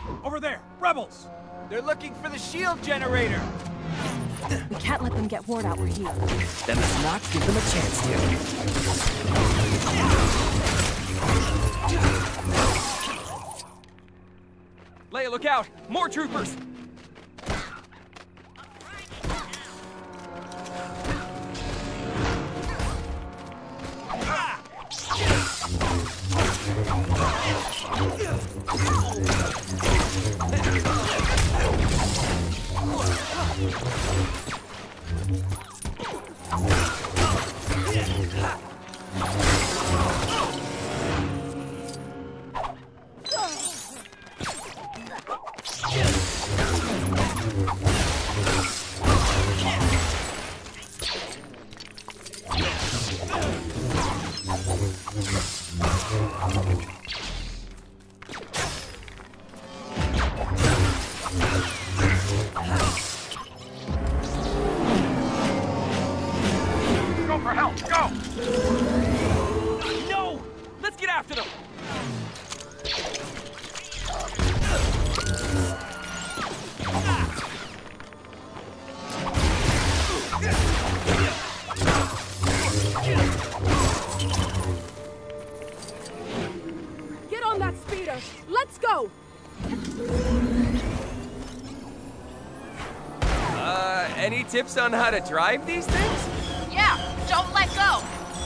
Over there, rebels! They're looking for the shield generator! We can't let them get word out we're here. Then let's not give them a chance to. Leia, look out! More troopers! Go for help, go! No! Let's get after them! Get on that speeder! Let's go! Any tips on how to drive these things? Yeah, don't let go.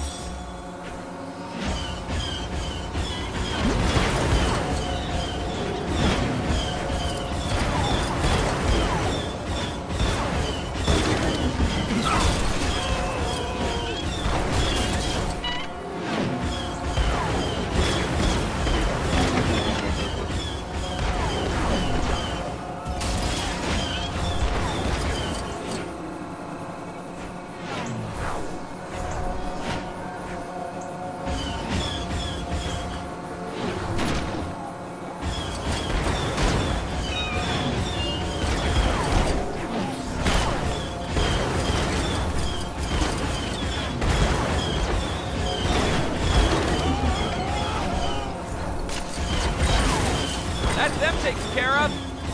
That's them taken care of.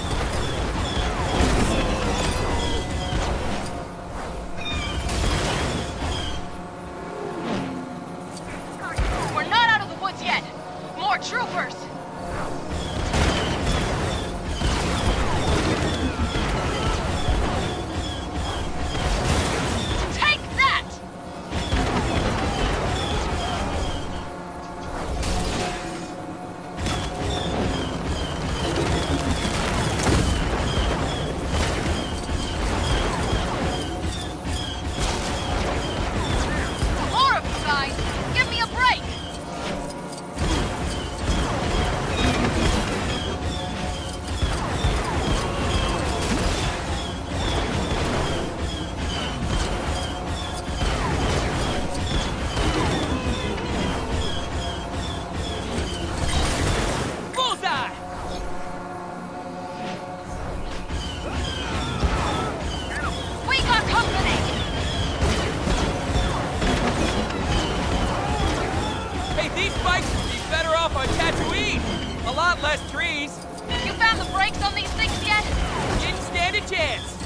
We're not out of the woods yet. More troopers. Take that! More of you guys! Give me a break! Bullseye! We got company! Hey, these bikes would be better off on Tatooine! A lot less trees! You found the brakes on these things yet? Didn't stand a chance!